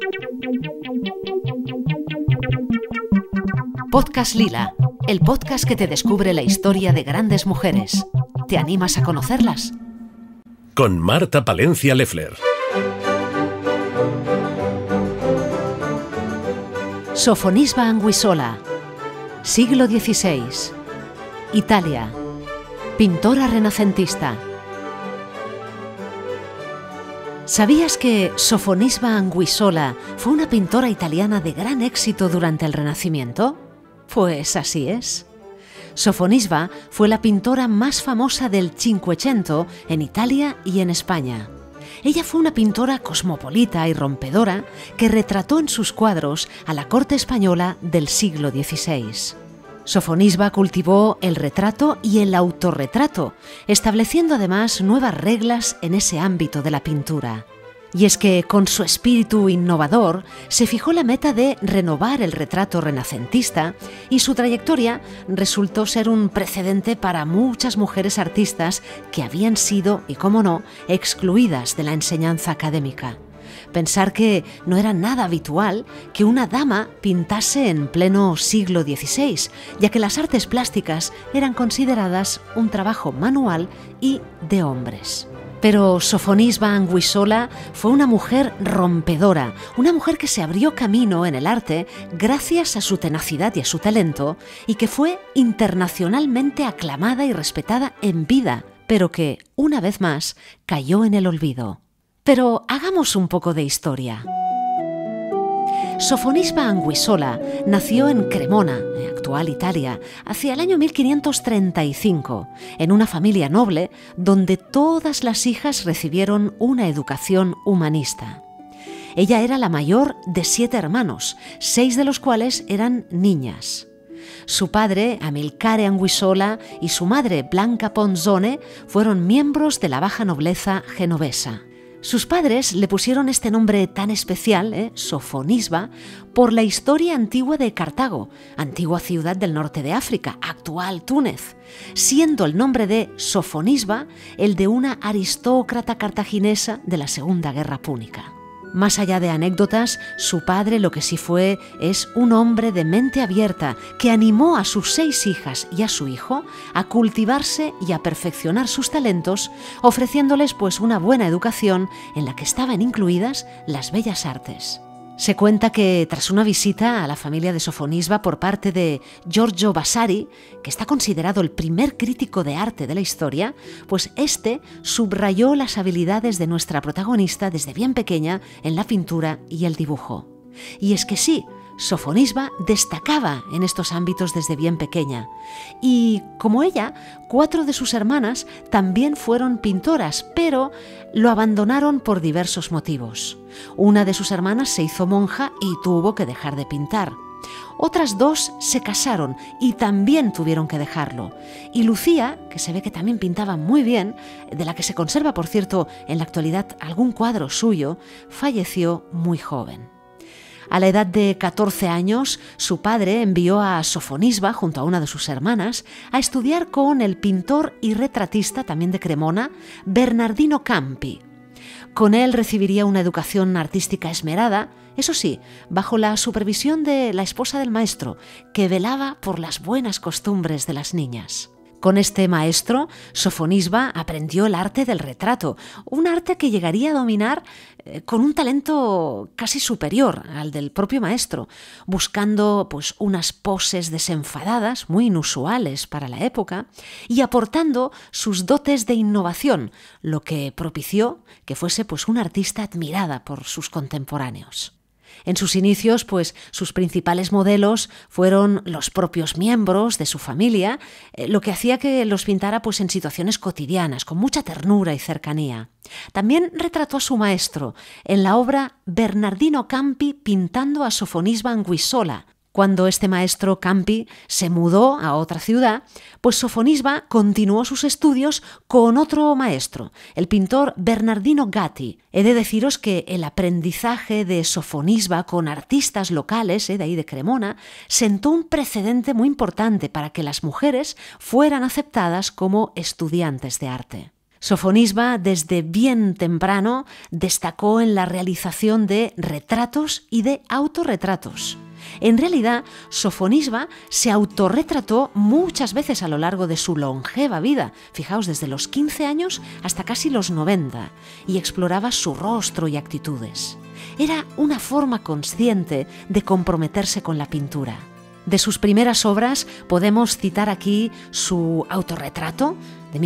Podcast Lila, el podcast que te descubre la historia de grandes mujeres. ¿Te animas a conocerlas? Con Marta Palencia Leffler. Sofonisba Anguissola, siglo XVI, Italia, pintora renacentista. ¿Sabías que Sofonisba Anguissola fue una pintora italiana de gran éxito durante el Renacimiento? Pues así es. Sofonisba fue la pintora más famosa del Cinquecento en Italia y en España. Ella fue una pintora cosmopolita y rompedora que retrató en sus cuadros a la corte española del siglo XVI. Sofonisba cultivó el retrato y el autorretrato, estableciendo además nuevas reglas en ese ámbito de la pintura. Y es que, con su espíritu innovador, se fijó la meta de renovar el retrato renacentista y su trayectoria resultó ser un precedente para muchas mujeres artistas que habían sido, y cómo no, excluidas de la enseñanza académica. Pensar que no era nada habitual que una dama pintase en pleno siglo XVI, ya que las artes plásticas eran consideradas un trabajo manual y de hombres. Pero Sofonisba Anguissola fue una mujer rompedora, una mujer que se abrió camino en el arte gracias a su tenacidad y a su talento, y que fue internacionalmente aclamada y respetada en vida, pero que, una vez más, cayó en el olvido. Pero hagamos un poco de historia. Sofonisba Anguissola nació en Cremona, actual Italia, hacia el año 1535, en una familia noble donde todas las hijas recibieron una educación humanista. Ella era la mayor de 7 hermanos, 6 de los cuales eran niñas. Su padre, Amilcare Anguissola, y su madre, Blanca Ponzone, fueron miembros de la baja nobleza genovesa. Sus padres le pusieron este nombre tan especial, Sofonisba, por la historia antigua de Cartago, antigua ciudad del norte de África, actual Túnez, siendo el nombre de Sofonisba el de una aristócrata cartaginesa de la Segunda Guerra Púnica. Más allá de anécdotas, su padre lo que sí fue es un hombre de mente abierta que animó a sus 6 hijas y a su hijo a cultivarse y a perfeccionar sus talentos, ofreciéndoles pues una buena educación en la que estaban incluidas las bellas artes. Se cuenta que tras una visita a la familia de Sofonisba por parte de Giorgio Vasari, que está considerado el primer crítico de arte de la historia, pues este subrayó las habilidades de nuestra protagonista desde bien pequeña en la pintura y el dibujo. Y es que sí, Sofonisba destacaba en estos ámbitos desde bien pequeña. Y, como ella, 4 de sus hermanas también fueron pintoras, pero lo abandonaron por diversos motivos. Una de sus hermanas se hizo monja y tuvo que dejar de pintar. Otras 2 se casaron y también tuvieron que dejarlo. Y Lucía, que se ve que también pintaba muy bien, de la que se conserva, por cierto, en la actualidad algún cuadro suyo, falleció muy joven. A la edad de 14 años, su padre envió a Sofonisba, junto a una de sus hermanas, a estudiar con el pintor y retratista, también de Cremona, Bernardino Campi. Con él recibiría una educación artística esmerada, eso sí, bajo la supervisión de la esposa del maestro, que velaba por las buenas costumbres de las niñas. Con este maestro, Sofonisba aprendió el arte del retrato, un arte que llegaría a dominar con un talento casi superior al del propio maestro, buscando pues unas poses desenfadadas, muy inusuales para la época, y aportando sus dotes de innovación, lo que propició que fuese pues una artista admirada por sus contemporáneos. En sus inicios, pues, sus principales modelos fueron los propios miembros de su familia, lo que hacía que los pintara pues, en situaciones cotidianas, con mucha ternura y cercanía. También retrató a su maestro en la obra Bernardino Campi pintando a Sofonisba Anguissola. Cuando este maestro Campi se mudó a otra ciudad, pues Sofonisba continuó sus estudios con otro maestro, el pintor Bernardino Gatti. He de deciros que el aprendizaje de Sofonisba con artistas locales, de ahí de Cremona, sentó un precedente muy importante para que las mujeres fueran aceptadas como estudiantes de arte. Sofonisba desde bien temprano destacó en la realización de retratos y de autorretratos. En realidad, Sofonisba se autorretrató muchas veces a lo largo de su longeva vida, fijaos, desde los 15 años hasta casi los 90, y exploraba su rostro y actitudes. Era una forma consciente de comprometerse con la pintura. De sus primeras obras podemos citar aquí su autorretrato de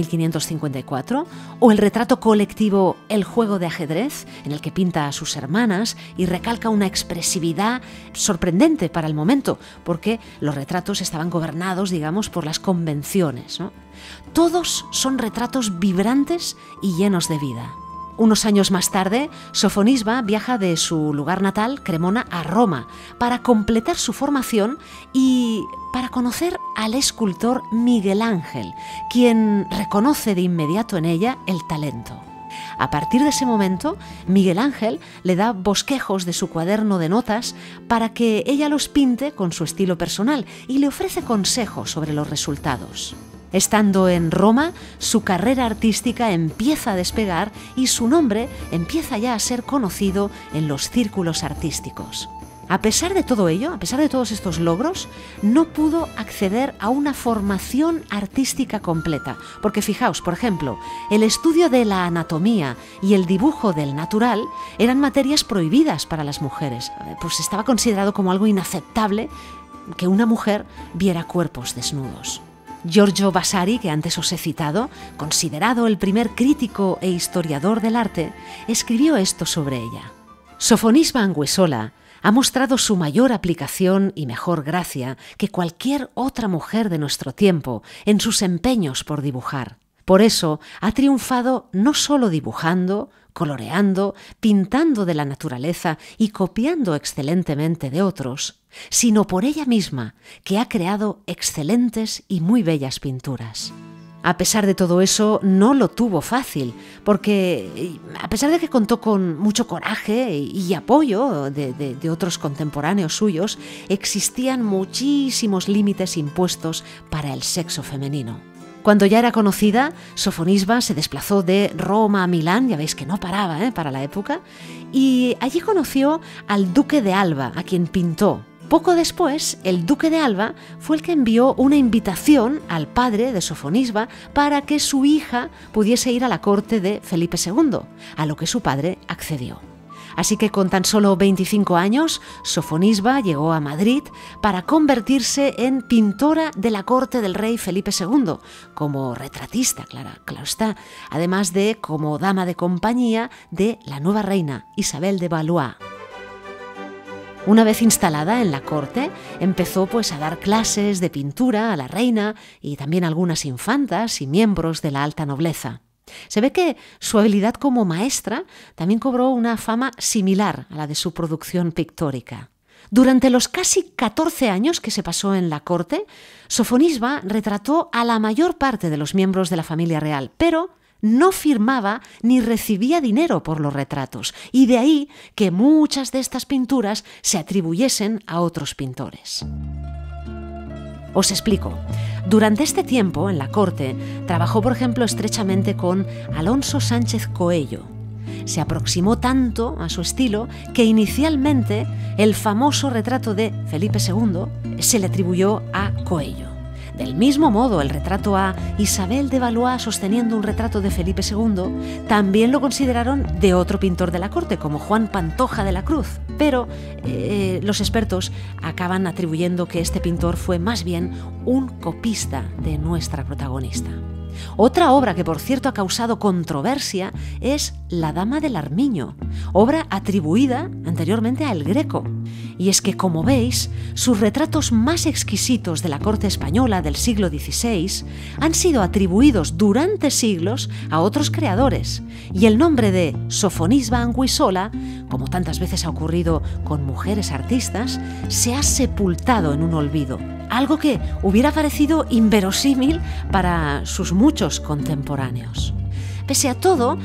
1554 o el retrato colectivo El juego de ajedrez, en el que pinta a sus hermanas y recalca una expresividad sorprendente para el momento, porque los retratos estaban gobernados, digamos, por las convenciones, ¿no? Todos son retratos vibrantes y llenos de vida. Unos años más tarde, Sofonisba viaja de su lugar natal, Cremona, a Roma, para completar su formación y para conocer al escultor Miguel Ángel, quien reconoce de inmediato en ella el talento. A partir de ese momento, Miguel Ángel le da bosquejos de su cuaderno de notas para que ella los pinte con su estilo personal y le ofrece consejos sobre los resultados. Estando en Roma, su carrera artística empieza a despegar y su nombre empieza ya a ser conocido en los círculos artísticos. A pesar de todo ello, a pesar de todos estos logros, no pudo acceder a una formación artística completa, porque fijaos, por ejemplo, el estudio de la anatomía y el dibujo del natural eran materias prohibidas para las mujeres, pues estaba considerado como algo inaceptable que una mujer viera cuerpos desnudos. Giorgio Vasari, que antes os he citado, considerado el primer crítico e historiador del arte, escribió esto sobre ella. Sofonisba Anguissola ha mostrado su mayor aplicación y mejor gracia que cualquier otra mujer de nuestro tiempo en sus empeños por dibujar. Por eso ha triunfado no solo dibujando, coloreando, pintando de la naturaleza y copiando excelentemente de otros, sino por ella misma, que ha creado excelentes y muy bellas pinturas. A pesar de todo eso, no lo tuvo fácil, porque a pesar de que contó con mucho coraje y apoyo de otros contemporáneos suyos, existían muchísimos límites impuestos para el sexo femenino. Cuando ya era conocida, Sofonisba se desplazó de Roma a Milán, ya veis que no paraba para la época, y allí conoció al duque de Alba, a quien pintó. Poco después, el duque de Alba fue el que envió una invitación al padre de Sofonisba para que su hija pudiese ir a la corte de Felipe II, a lo que su padre accedió. Así que con tan solo 25 años, Sofonisba llegó a Madrid para convertirse en pintora de la corte del rey Felipe II, como retratista, claro está, además de como dama de compañía de la nueva reina Isabel de Valois. Una vez instalada en la corte, empezó a dar clases de pintura a la reina y también a algunas infantas y miembros de la alta nobleza. Se ve que su habilidad como maestra también cobró una fama similar a la de su producción pictórica. Durante los casi 14 años que se pasó en la corte, Sofonisba retrató a la mayor parte de los miembros de la familia real, pero no firmaba ni recibía dinero por los retratos, y de ahí que muchas de estas pinturas se atribuyesen a otros pintores. Os explico. Durante este tiempo, en la corte, trabajó, por ejemplo, estrechamente con Alonso Sánchez Coello. Se aproximó tanto a su estilo que inicialmente el famoso retrato de Felipe II se le atribuyó a Coello. Del mismo modo, el retrato a Isabel de Valois sosteniendo un retrato de Felipe II también lo consideraron de otro pintor de la corte, como Juan Pantoja de la Cruz. Pero los expertos acaban atribuyendo que este pintor fue más bien un copista de nuestra protagonista. Otra obra que, por cierto, ha causado controversia es La Dama del Armiño, obra atribuida anteriormente a El Greco. Y es que, como veis, sus retratos más exquisitos de la corte española del siglo XVI han sido atribuidos durante siglos a otros creadores, y el nombre de Sofonisba Anguissola, como tantas veces ha ocurrido con mujeres artistas, se ha sepultado en un olvido, algo que hubiera parecido inverosímil para sus muchos contemporáneos. Pese a todo,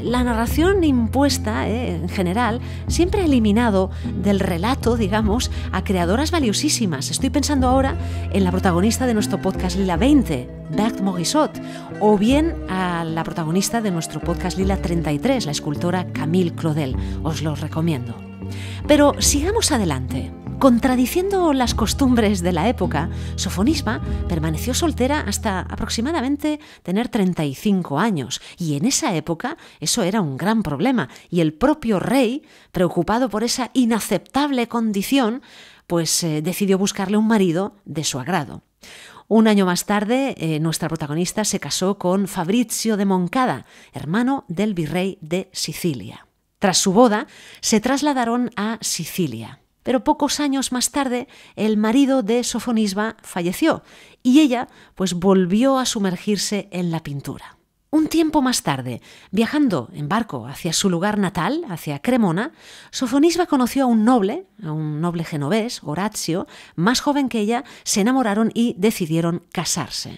la narración impuesta, en general, siempre ha eliminado del relato, digamos, a creadoras valiosísimas. Estoy pensando ahora en la protagonista de nuestro podcast Lila 20, Berthe Morisot, o bien a la protagonista de nuestro podcast Lila 33, la escultora Camille Claudel. Os lo recomiendo. Pero sigamos adelante. Contradiciendo las costumbres de la época, Sofonisba permaneció soltera hasta aproximadamente tener 35 años, y en esa época eso era un gran problema, y el propio rey, preocupado por esa inaceptable condición, pues decidió buscarle un marido de su agrado. Un año más tarde, nuestra protagonista se casó con Fabrizio de Moncada, hermano del virrey de Sicilia. Tras su boda, se trasladaron a Sicilia. Pero pocos años más tarde, el marido de Sofonisba falleció y ella pues volvió a sumergirse en la pintura. Un tiempo más tarde, viajando en barco hacia su lugar natal, hacia Cremona, Sofonisba conoció a un noble genovés, Orazio, más joven que ella, se enamoraron y decidieron casarse.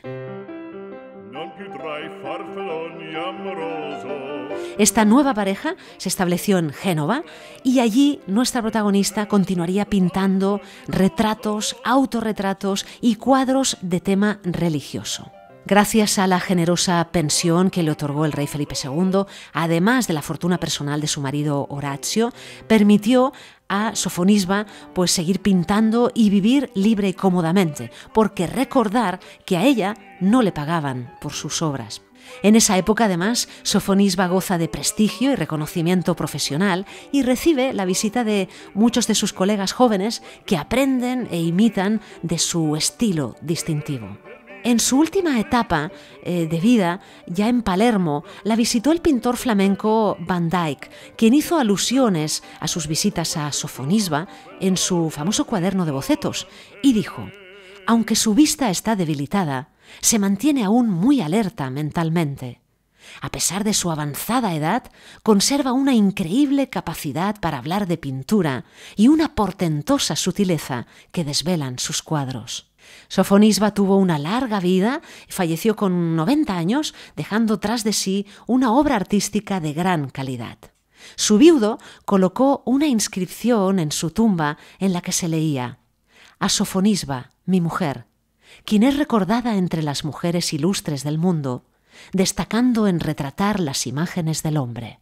Esta nueva pareja se estableció en Génova y allí nuestra protagonista continuaría pintando retratos, autorretratos y cuadros de tema religioso. Gracias a la generosa pensión que le otorgó el rey Felipe II, además de la fortuna personal de su marido Orazio, permitió a Sofonisba pues seguir pintando y vivir libre y cómodamente, porque recordar que a ella no le pagaban por sus obras. En esa época, además, Sofonisba goza de prestigio y reconocimiento profesional y recibe la visita de muchos de sus colegas jóvenes que aprenden e imitan de su estilo distintivo. En su última etapa de vida, ya en Palermo, la visitó el pintor flamenco Van Dyck, quien hizo alusiones a sus visitas a Sofonisba en su famoso cuaderno de bocetos, y dijo: «Aunque su vista está debilitada, se mantiene aún muy alerta mentalmente. A pesar de su avanzada edad, conserva una increíble capacidad para hablar de pintura y una portentosa sutileza que desvelan sus cuadros». Sofonisba tuvo una larga vida y falleció con 90 años, dejando tras de sí una obra artística de gran calidad. Su viudo colocó una inscripción en su tumba en la que se leía: «A Sofonisba, mi mujer, quien es recordada entre las mujeres ilustres del mundo, destacando en retratar las imágenes del hombre».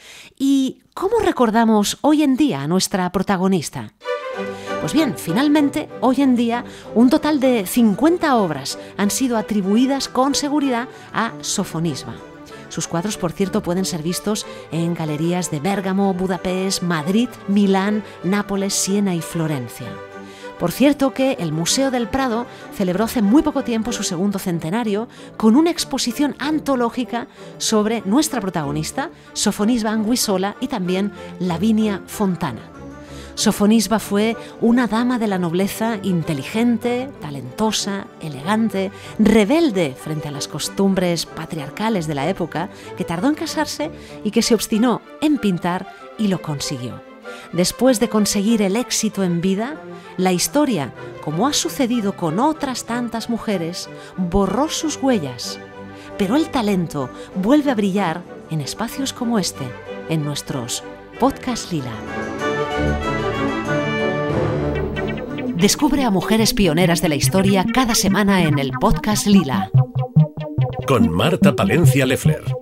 ¿Y cómo recordamos hoy en día a nuestra protagonista? Pues bien, finalmente, hoy en día, un total de 50 obras han sido atribuidas con seguridad a Sofonisba. Sus cuadros, por cierto, pueden ser vistos en galerías de Bérgamo, Budapest, Madrid, Milán, Nápoles, Siena y Florencia. Por cierto que el Museo del Prado celebró hace muy poco tiempo su segundo centenario con una exposición antológica sobre nuestra protagonista, Sofonisba Anguissola, y también Lavinia Fontana. Sofonisba fue una dama de la nobleza inteligente, talentosa, elegante, rebelde frente a las costumbres patriarcales de la época, que tardó en casarse y que se obstinó en pintar y lo consiguió. Después de conseguir el éxito en vida, la historia, como ha sucedido con otras tantas mujeres, borró sus huellas. Pero el talento vuelve a brillar en espacios como este, en nuestros Podcast Lila. Descubre a mujeres pioneras de la historia cada semana en el Podcast Lila. Con Marta Palencia Leffler.